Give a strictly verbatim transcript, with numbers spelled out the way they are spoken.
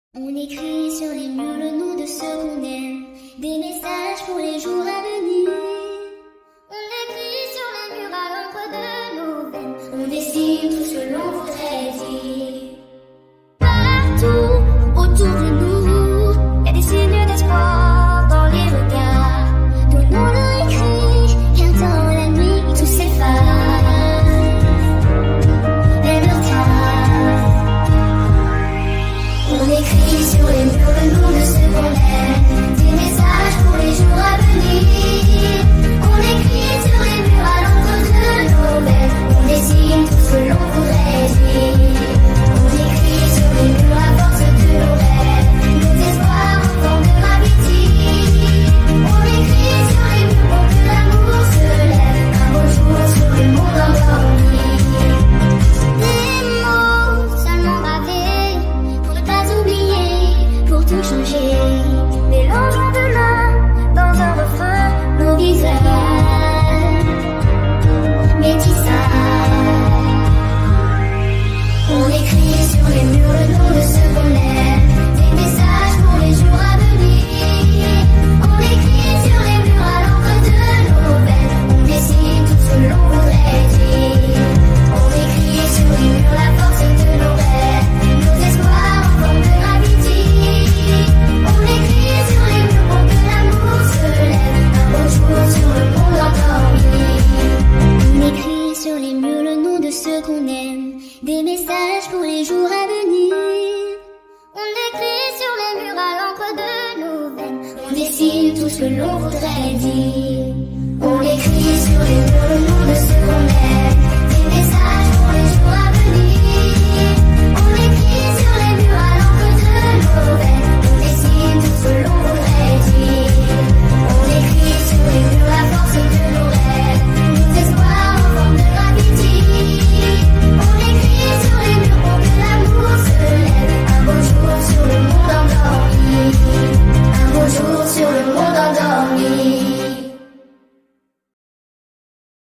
On écrit sur les murs le nom de ceux qu'on aime, des messages pour les jours à venir. On écrit sur les murs à l'encre de nos veines, on dessine tout ce que l'on voudrait dire. Partout autour de nous, y a des signes d'espoir dans les regards. Nos noms leur écrits, car dans la nuit tout s'efface. Même leur trace. On écrit sur les murs le nom de ceux qu'on aime, des messages pour les jours à venir. On écrit sur les murs à l'encre de nos veines, on dessine tout ce que l'on voudrait dire. On écrit sur les murs la force de nos rêves, nos espoirs en forme de gravité. On écrit sur les murs pour que l'amour se lève, un beau jour sur le monde endormi. Des mots seulement gravés, pour ne pas oublier, pour tout changer. Mélangeons demain dans un refrain nos visages métissages. On écrit sur les murs le nom de ceux qu'on aime, des messages pour les jours à venir. On écrit sur les murs à l'encre de nos veines, on dessine tout ce que l'on voudrait dire. On écrit sur les murs la force de nos rêves, nos espoirs en forme de gravité. On écrit sur les murs pour que l'amour se lève, un beau jour sur le monde endormi. On écrit sur les murs le nom de ceux qu'on aime, des messages pour les jours à venir. On écrit sur les murs à l'encre de nos veines, on dessine tout ce que l'on voudrait dire. On écrit sur les